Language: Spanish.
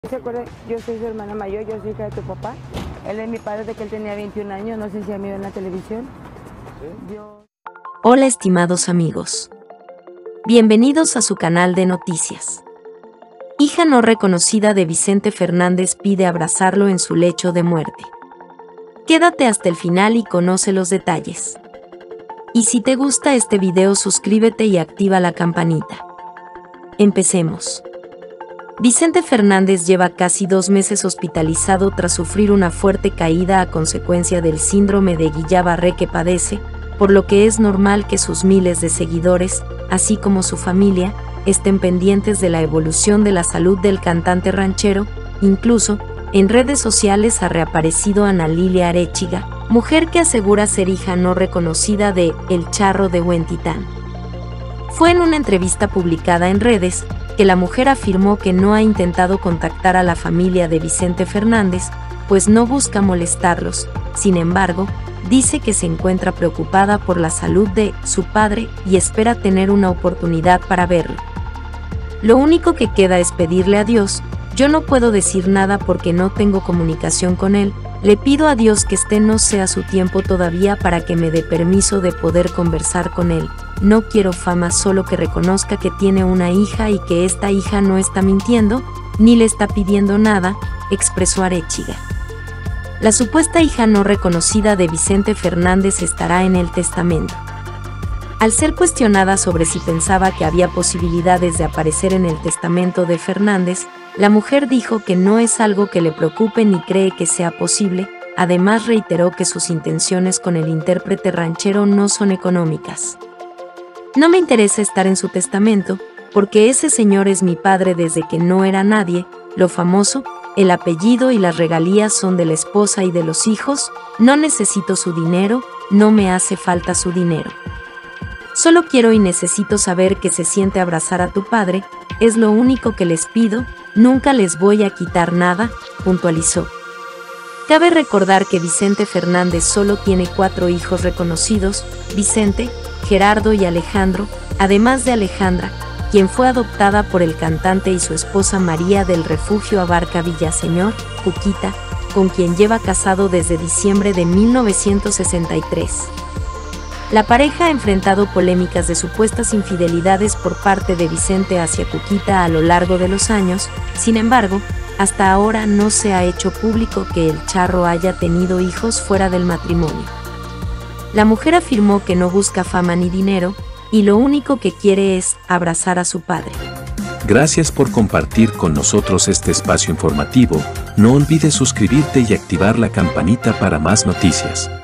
¿Se acuerda? Yo soy su hermana mayor, yo soy hija de tu papá. Él es mi padre desde que él tenía 21 años, no sé si a mí en la televisión. Hola estimados amigos. Bienvenidos a su canal de noticias. Hija no reconocida de Vicente Fernández pide abrazarlo en su lecho de muerte. Quédate hasta el final y conoce los detalles. Y si te gusta este video, suscríbete y activa la campanita. Empecemos. Vicente Fernández lleva casi 2 meses hospitalizado tras sufrir una fuerte caída a consecuencia del síndrome de Guillain-Barré que padece, por lo que es normal que sus miles de seguidores, así como su familia, estén pendientes de la evolución de la salud del cantante ranchero. Incluso, en redes sociales ha reaparecido Ana Lilia Arechiga, mujer que asegura ser hija no reconocida de El Charro de Huentitán. Fue en una entrevista publicada en redes que la mujer afirmó que no ha intentado contactar a la familia de Vicente Fernández, pues no busca molestarlos. Sin embargo, dice que se encuentra preocupada por la salud de su padre y espera tener una oportunidad para verlo. Lo único que queda es pedirle a Dios. Yo no puedo decir nada porque no tengo comunicación con él. Le pido a Dios que no sea su tiempo todavía para que me dé permiso de poder conversar con él. No quiero fama, solo que reconozca que tiene una hija y que esta hija no está mintiendo, ni le está pidiendo nada, expresó Arechiga. La supuesta hija no reconocida de Vicente Fernández estará en el testamento. Al ser cuestionada sobre si pensaba que había posibilidades de aparecer en el testamento de Fernández, la mujer dijo que no es algo que le preocupe ni cree que sea posible. Además reiteró que sus intenciones con el intérprete ranchero no son económicas. No me interesa estar en su testamento, porque ese señor es mi padre desde que no era nadie. Lo famoso, el apellido y las regalías son de la esposa y de los hijos. No necesito su dinero, no me hace falta su dinero. Solo quiero y necesito saber que se siente abrazar a tu padre, es lo único que les pido, nunca les voy a quitar nada, puntualizó. Cabe recordar que Vicente Fernández solo tiene 4 hijos reconocidos: Vicente, Gerardo y Alejandro, además de Alejandra, quien fue adoptada por el cantante, y su esposa María del Refugio Abarca Villaseñor, Cuquita, con quien lleva casado desde diciembre de 1963. La pareja ha enfrentado polémicas de supuestas infidelidades por parte de Vicente hacia Cuquita a lo largo de los años. Sin embargo, hasta ahora no se ha hecho público que el charro haya tenido hijos fuera del matrimonio. La mujer afirmó que no busca fama ni dinero, y lo único que quiere es abrazar a su padre. Gracias por compartir con nosotros este espacio informativo. No olvides suscribirte y activar la campanita para más noticias.